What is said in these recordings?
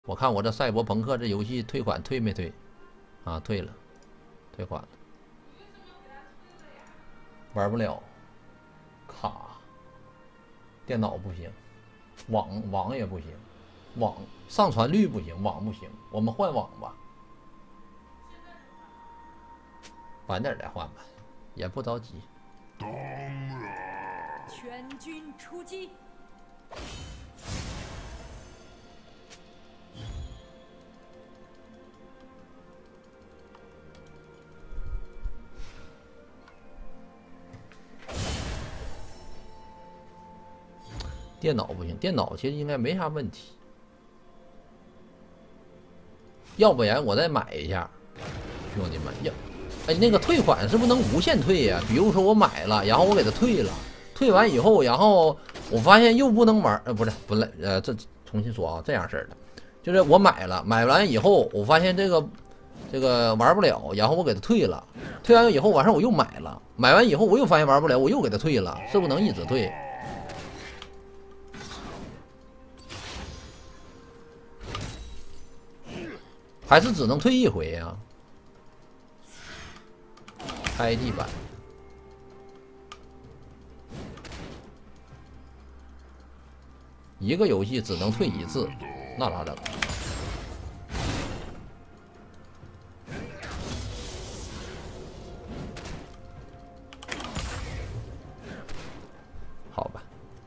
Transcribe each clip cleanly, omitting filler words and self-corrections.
我看我这赛博朋克这游戏退款退没退？啊，退了，退款了，玩不了，卡，电脑不行，网也不行，网上传率不行，网不行，我们换网吧，晚点再换吧，也不着急。 全军出击！ 电脑不行，电脑其实应该没啥问题。要不然我再买一下，兄弟们要，哎，那个退款是不是能无限退呀？比如说我买了，然后我给他退了，退完以后，然后我发现又不能玩，不是，这重新说啊，这样式的，就是我买了，买完以后我发现这个玩不了，然后我给他退了，退完以后晚上我又买了，买完以后我又发现玩不了，我又给他退了，是不是能一直退？还是只能退一回呀、开地版，一个游戏只能退一次，那咋整？好吧。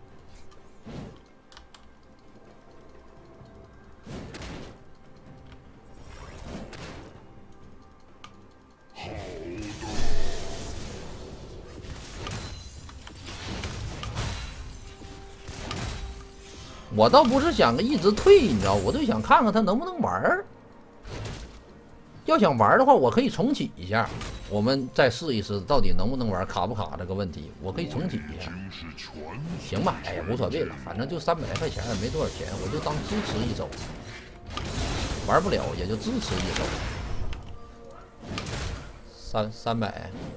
我倒不是想一直退，你知道，我就想看看他能不能玩儿。要想玩的话，我可以重启一下，我们再试一试到底能不能玩，卡不卡这个问题，我可以重启一下。行吧，哎呀，无所谓了，反正就300块钱，也没多少钱，我就当支持一周。玩不了也就支持一周。300。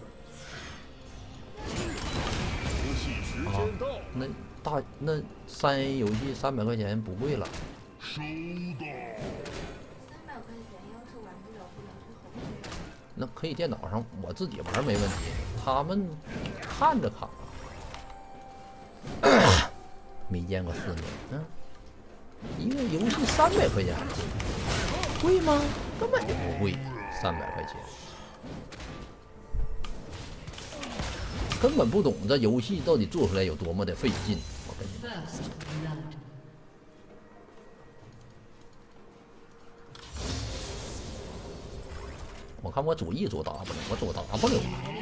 啊，那3A 游戏300块钱不贵了。 收到。 300块钱要是玩不了，不了就好。 那可以电脑上我自己玩没问题，他们看着卡。没见过世面，一个游戏300块钱，贵吗？根本就不贵，300块钱。根本不懂这游戏到底做出来有多么的费劲，我跟你说。我看我左 E 左 W， 我左 W。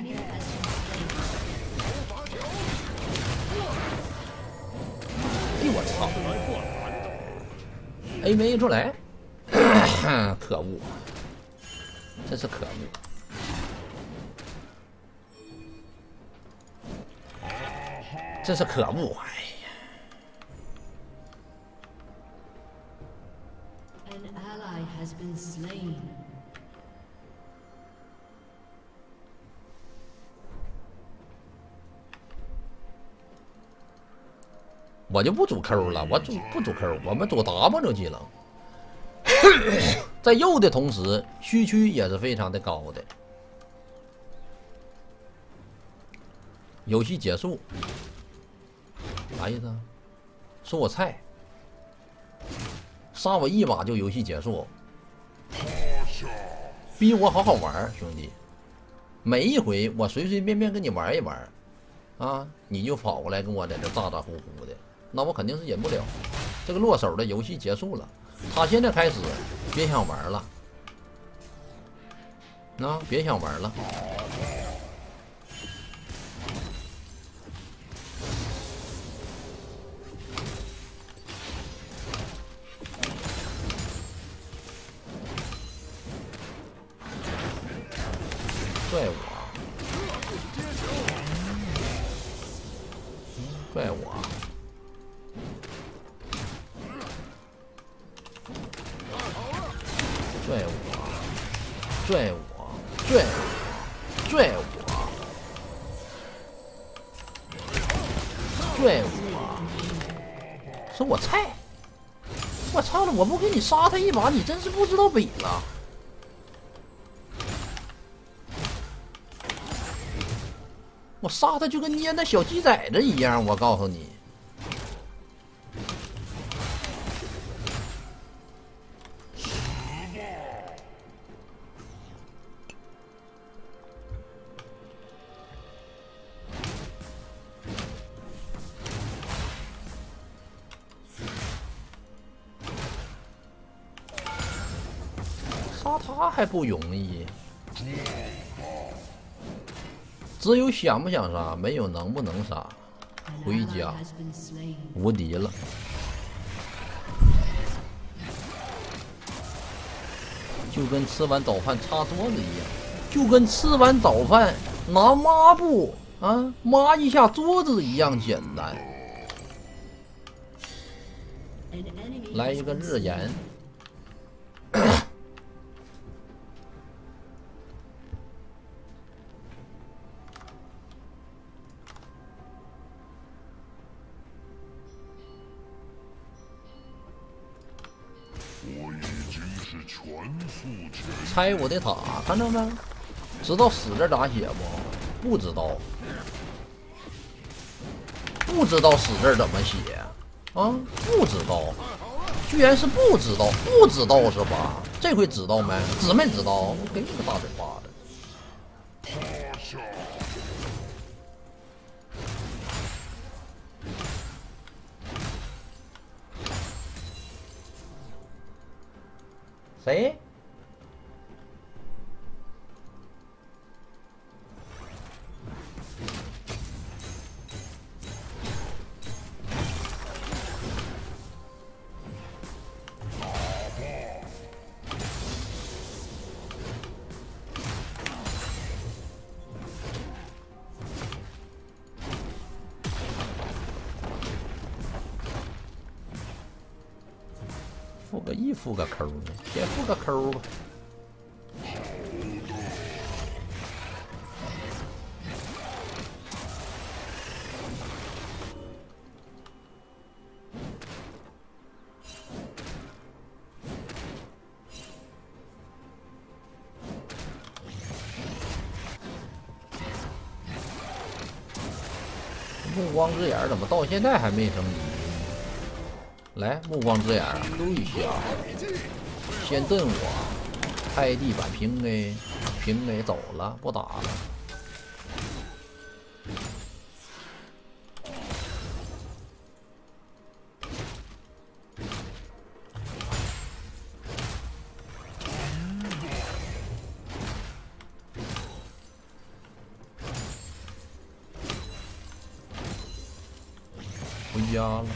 哎我操 ！A 没出来，可恶！真是可恶！真是可恶！哎呀！ An ally has been slain. 我就不主 Q 了，我不主 Q， 我们主 W 就技能。在右的同时，虚区也是非常的高的。游戏结束，啥意思啊？说我菜，杀我一把就游戏结束，逼我好好玩，兄弟。每一回我随随便便跟你玩一玩，啊，你就跑过来跟我在这咋咋呼呼的。那我肯定是忍不了，这个落手的游戏结束了，他现在开始别想玩了，别想玩了。拽我，拽我。拽我，拽我，拽我，拽我，拽我，说我菜， 我操了！我不给你杀他一把，你真是不知道北了。我杀他就跟捏那小鸡崽子一样，我告诉你。杀他还不容易，只有想不想杀，没有能不能杀。回家，无敌了。就跟吃完早饭擦桌子一样，就跟吃完早饭拿抹布啊抹一下桌子一样简单。来一个日炎。拆我的塔，看到没？知道死字咋写不？不知道，不知道死字怎么写啊？不知道，居然是不知道，不知道是吧？这回知道没？知没知道？我给你个大嘴巴子！谁？复个 E 复个 Q 呢？先复个 Q 吧。目光之眼怎么到现在还没升级？来，目光之眼撸一下，先蹬我，开地板平 A， 平 A 走了，不打了。回家了。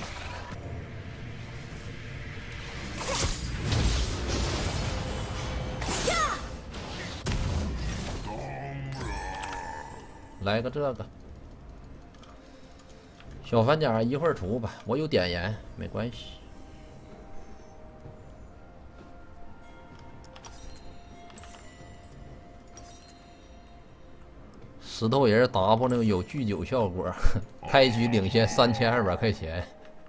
来个这个小反甲，一会儿出吧，我有点盐，没关系。石头人 W 有聚酒效果，开局领先3200块钱。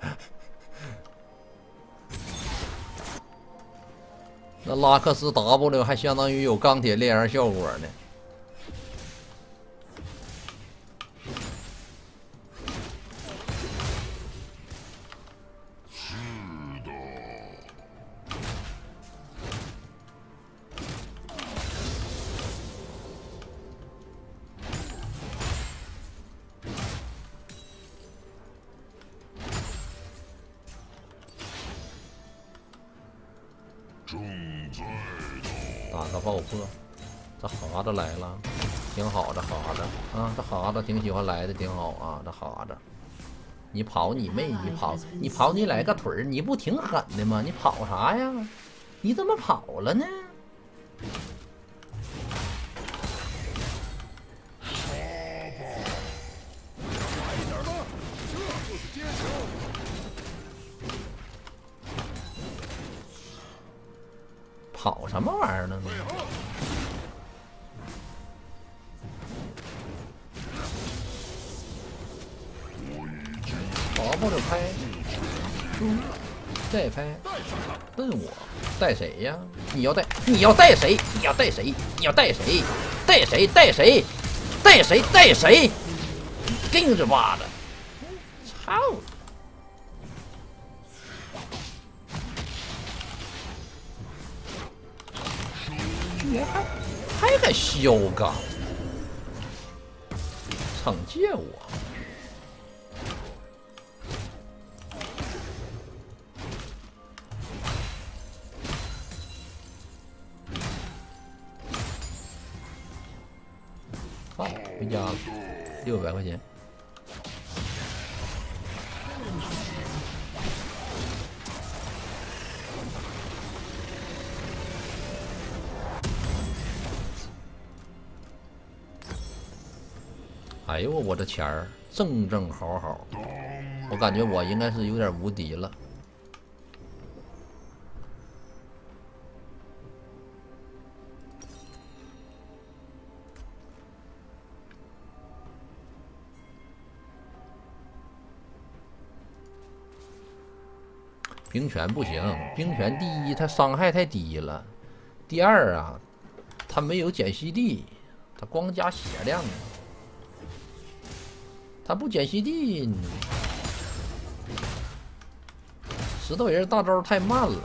那拉克斯 W 还相当于有钢铁炼而效果呢。打个爆破，这哈子来了，挺好，这哈子啊，这哈子挺喜欢来的，挺好啊，这哈子。你跑你妹，你跑你来个腿儿，你不挺狠的吗？你跑啥呀？你怎么跑了呢？跑什么玩意儿呢？跑不了开。 再拍，问我带谁呀？你要带谁？你要带谁？你要带谁？带谁？带谁？带谁？带谁？给你嘴巴子！操！居然还敢削钢，惩戒我！好，回家了，600块钱。哎呦，我这钱儿正好，我感觉我应该是有点无敌了。冰泉不行，冰泉第一它伤害太低了，第二啊，它没有减息地，它光加血量。他不减息地，石头人大招太慢了。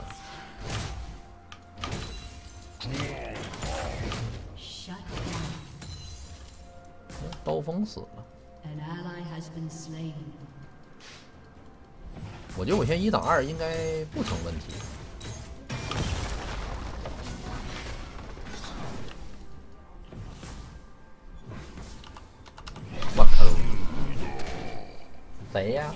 刀锋死了。我觉得我现在1挡2应该不成问题。我靠！谁呀？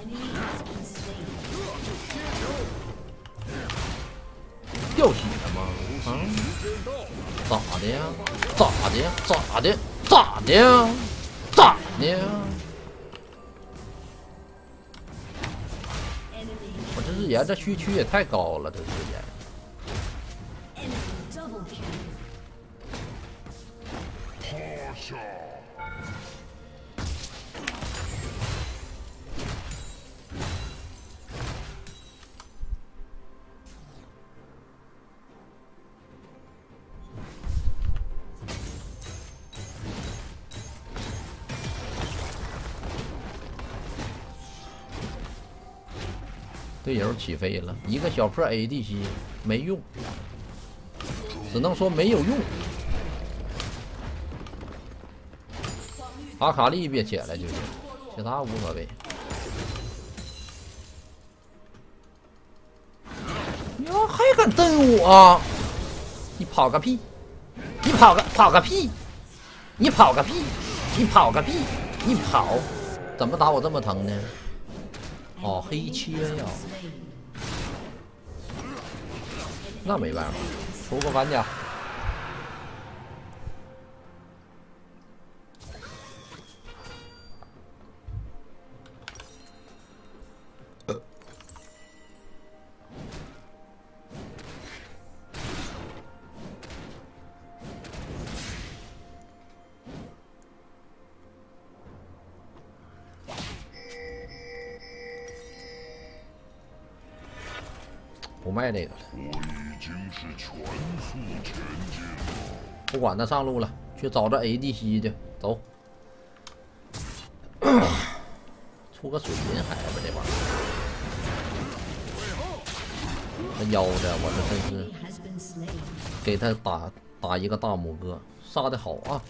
掉血了吗？啊？咋的呀？咋的呀？咋的？咋的呀？咋的呀？我这日炎这虚区也太高了，这日炎。队友起飞了，一个小破 ADC 没用，只能说没有用。阿卡丽别起来就行，其他无所谓。呀，还敢蹬我？你跑个屁！你跑个屁！你跑个屁！你跑个屁！你跑！怎么打我这么疼呢？哦，黑切呀，那没办法，出个玩家。不卖这个了，不管他上路了，去找这 ADC 去，走。出个水银海吧，这玩意儿。这腰的，我这真是给他打一个大拇哥，杀的好啊！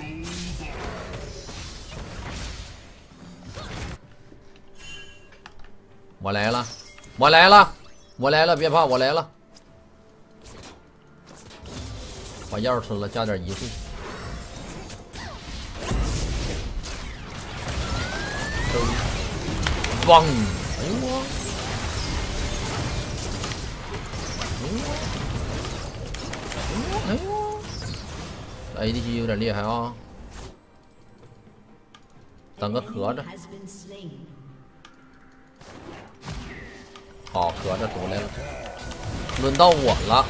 我来了，我来了。我来了，别怕，我来了。把药吃了，加点移速。汪！哎呦我！哎呦！这 ADC 有点厉害啊！等个壳子。好，合着出来了，轮到我了。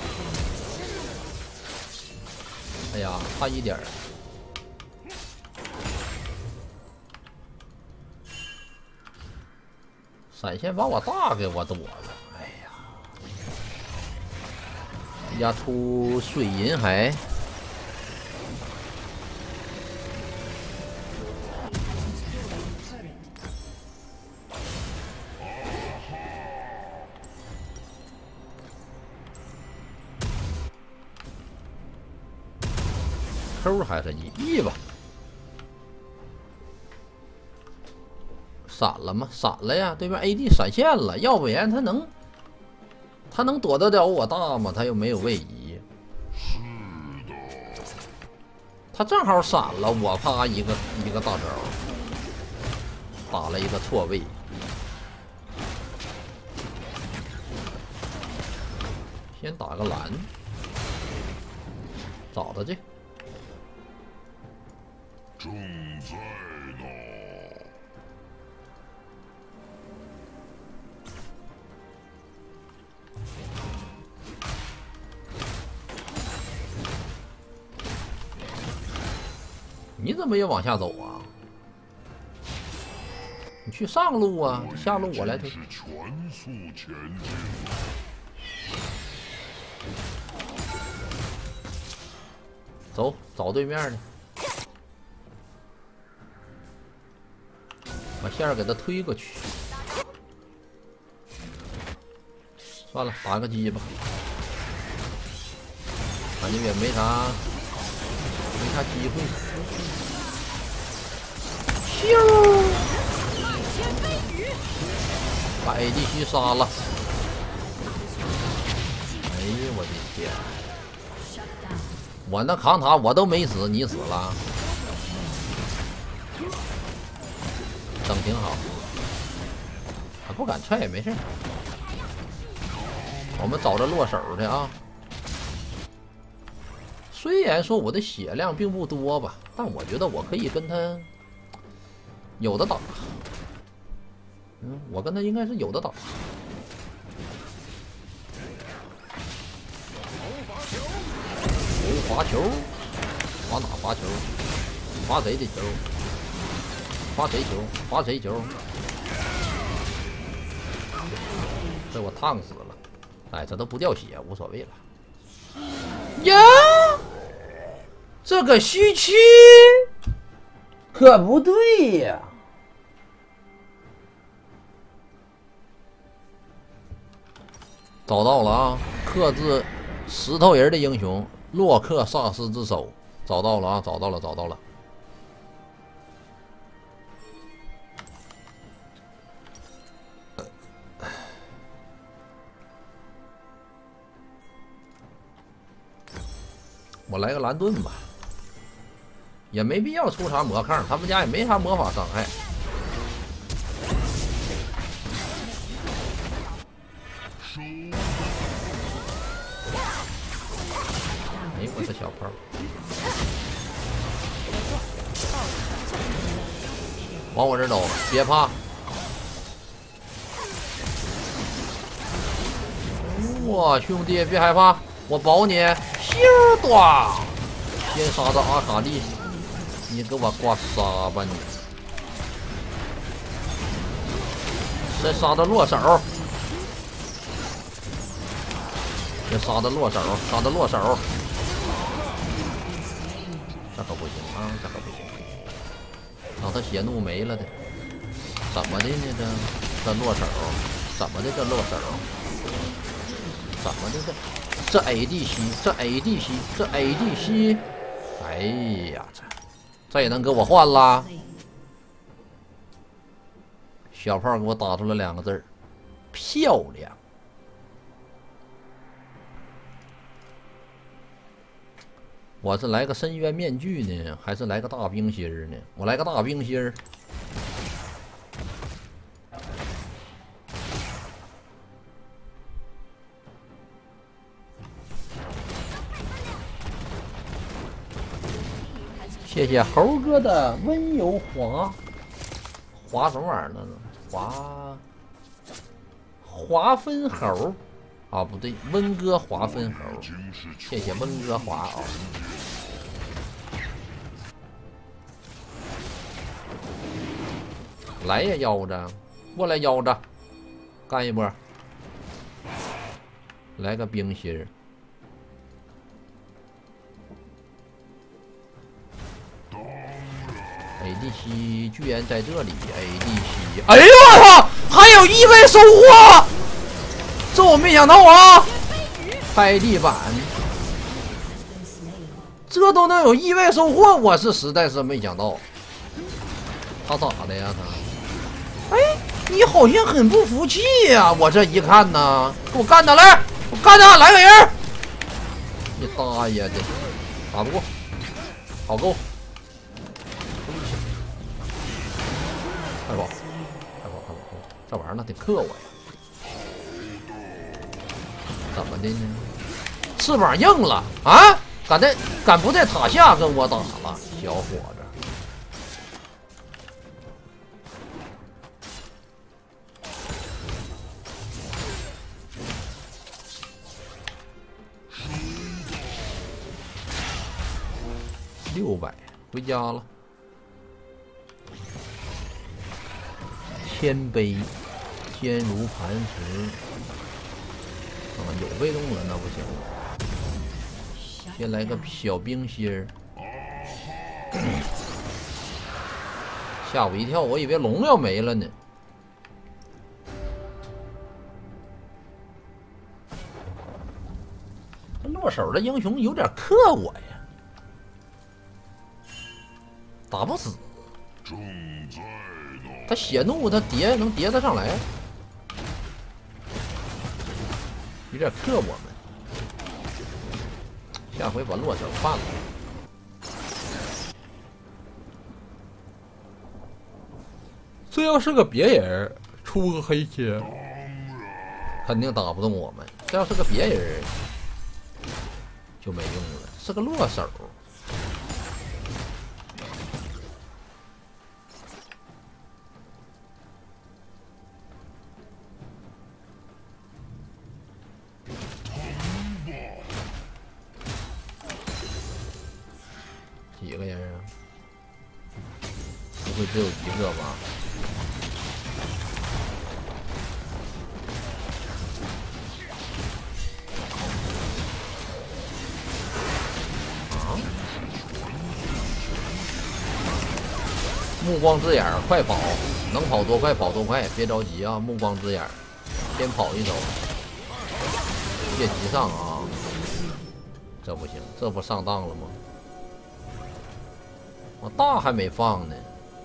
哎呀，差一点儿。闪现把我大给我躲了，哎呀！ 家出水银海。Q 还是1吧？闪了吗？闪了呀！对面 AD 闪现了，要不然他能躲得了我大吗？他又没有位移。是的。他正好闪了，我啪一个大招，打了一个错位。先打个蓝，找他去。正在呢。你怎么也往下走啊？你去上路啊，下路我来推。走，找对面的，把线给他推过去。算了，打个鸡吧，反正也没啥机会。咻！把 ADC 杀了。哎呀，我的天！我那扛塔我都没死，你死了，整挺好。他不敢踹也没事，我们找着落手的啊。虽然说我的血量并不多吧，但我觉得我可以跟他有的打。我跟他应该是有的打。罚球，罚哪罚球？罚谁的球？罚谁球？罚谁球？被我烫死了！哎，这都不掉血，无所谓了。呀，这个虚区可不对呀！找到了啊，克制石头人的英雄。洛克萨斯之手，找到了啊！找到了！我来个蓝盾吧，也没必要出啥魔抗，他们家也没啥魔法伤害。哎，我的小炮，往我这走，别怕。哇，兄弟，别害怕，我保你。咻哒！先杀的阿卡丽，你给我挂杀吧你！再杀的落手，别杀的落手，杀的落手。这可不行啊，这可不行！让他血怒没了的，怎么的呢？这落手，怎么的？这落手，怎么的？这 ADC，哎呀，这也能给我换啦！小炮给我打出了2个字儿：漂亮。我是来个深渊面具呢，还是来个大冰心儿呢？我来个大冰心儿。谢谢猴哥的温柔滑什么玩意儿呢？滑分猴啊，不对，温哥滑分猴。谢谢温哥滑啊。来呀，腰子，过来腰子，干一波。来个冰心儿。 ADC 居然在这里 ，ADC， 哎呦我操，还有意外收获，这我没想到啊！拍地板，这都能有意外收获，我是实在是没想到。他咋的呀他？哎，你好像很不服气呀！我这一看呢，给我干他来，我干他，来个人！你大爷的，打不过，好够。快跑！快跑！这玩意儿那得克我呀！怎么的呢？翅膀硬了啊！敢不在塔下跟我打了，小伙子！600，回家了。谦卑，坚如磐石。有被动了那不行。先来个小冰心儿，吓我一跳，我以为龙要没了呢。落手的英雄有点克我呀，打不死。他血怒，他能叠得上来，有点克我们。下回把落手放了。这要是个别人，出个黑切，肯定打不动我们。这要是个别人，就没用了，是个落手。几个人啊？不会只有一个吧？啊！目光之眼，快跑！能跑多快跑多快，别着急啊！目光之眼，先跑一手，别急上啊！这不行，这不上当了吗？我大还没放呢。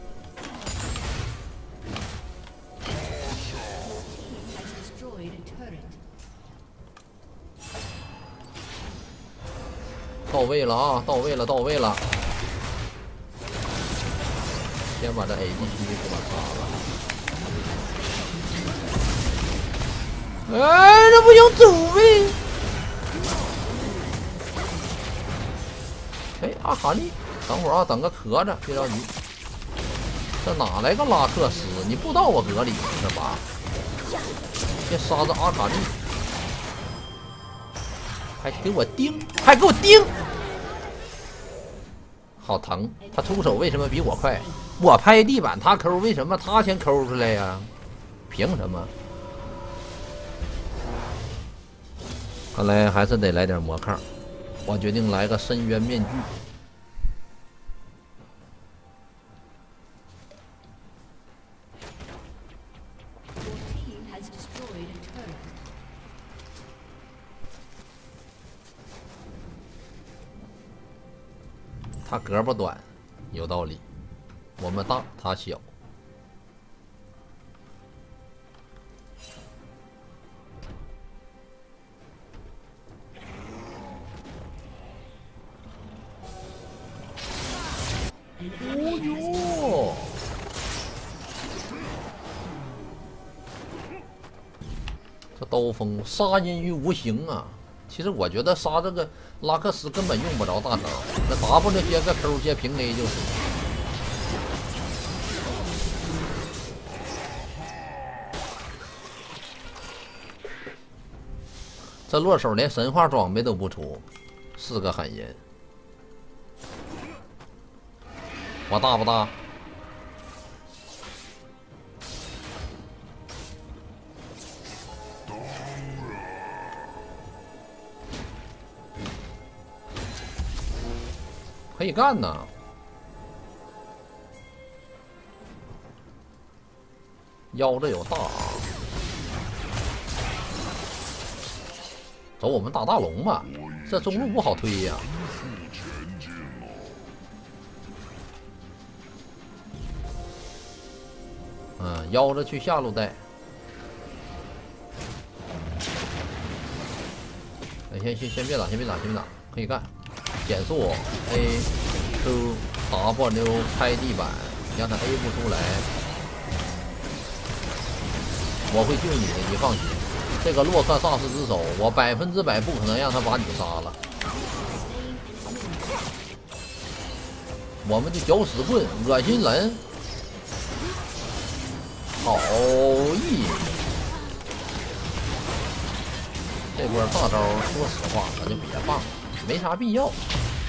到位了啊！到位了，到位了！先把这 ADC 给我杀了。哎，这不行，走位！哎，阿卡丽。等会儿啊，等个壳子，别着急。这哪来个拉克斯？你不到我格里是吧？先杀这阿卡丽，还给我盯，还给我盯，好疼！他出手为什么比我快？我拍地板，他抠，为什么他先抠出来呀？凭什么？看来还是得来点魔抗。我决定来个深渊面具。他胳膊短，有道理。我们大，他小。哦哟！这刀锋杀人于无形啊！其实我觉得杀这个拉克斯根本用不着大招，那 W 接个 Q 接平 A 就是。这落手连神话装备都不出，是个狠人。我大不大？可以干呐！ 腰子有大啊，走我们打大龙吧，这中路不好推呀。腰子去下路带。先别打，可以干。减速 A Q W 拍地板，让他 A 不出来。我会救你的，你放心。这个洛克萨斯之手，我100%不可能让他把你杀了。我们的搅屎棍，恶心人。好意。这波大招，说实话，咱就别放了，没啥必要。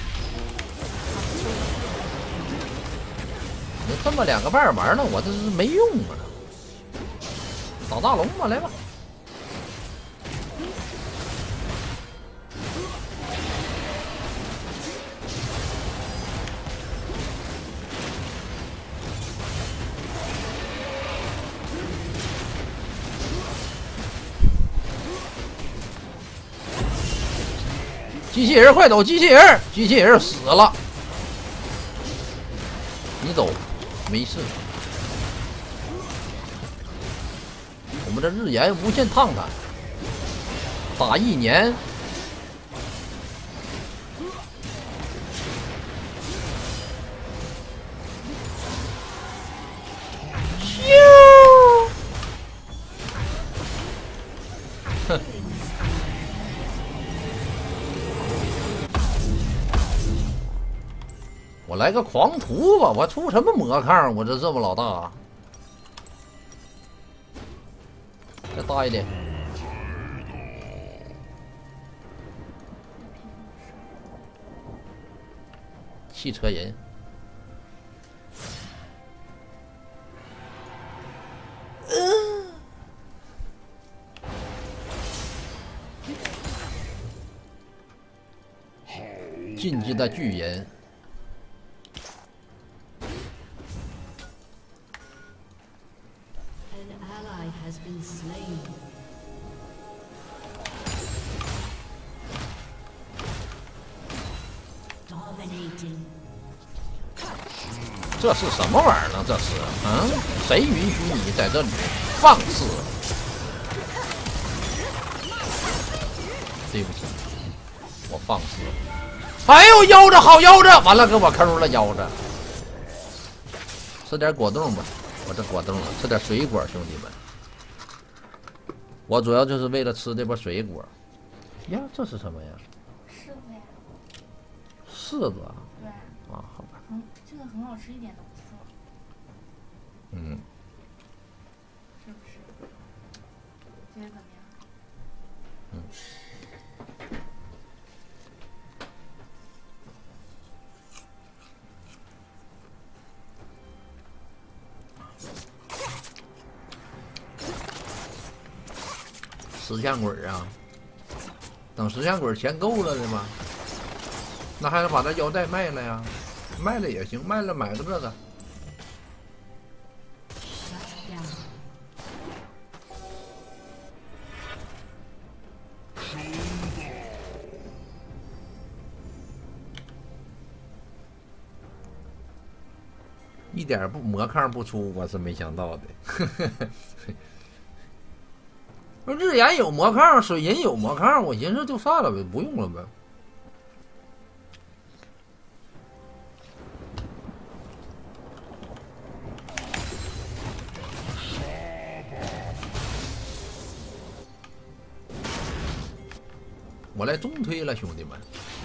你这么2个半玩呢，我这是没用啊！打大龙吧，来吧。机器人快走！机器人死了，你走，没事。我们这日炎无限烫他，打1年。哼。我来个狂徒吧！我出什么魔抗？我这么老大，再大一点。汽车人，进击的巨人。 Has been slain. Dominating. 这是什么玩意儿呢？这是，谁允许你在这里放肆？对不起，我放肆。哎呦，腰子好腰子，完了给我抠了腰子。吃点果冻吧，我这果冻了，吃点水果，兄弟们。我主要就是为了吃这波水果。呀，这是什么呀？ 柿子呀。 柿子啊？ 对。 啊，好吧。 这个很好吃，一点都不涩。是不是？觉得怎么样？ 石像鬼啊，等石像鬼钱够了的吗？那还是把这腰带卖了呀，卖了也行，卖了买个这个。一点不魔抗不出，我是没想到的。日炎有魔抗，水银有魔抗，我寻思就算了呗，不用了呗。我来中推了，兄弟们。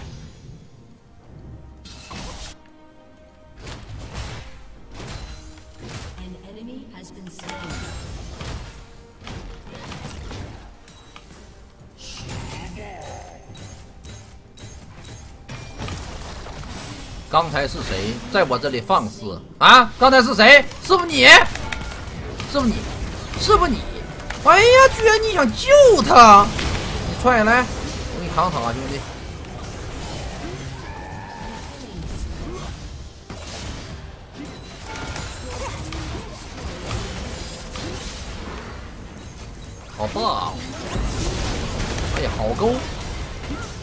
刚才是谁在我这里放肆啊？刚才是谁？是不是你？是不是你？是不是你？哎呀，居然你想救他！你踹下来，我给你扛塔，兄弟。 好大哦！哎呀，好勾！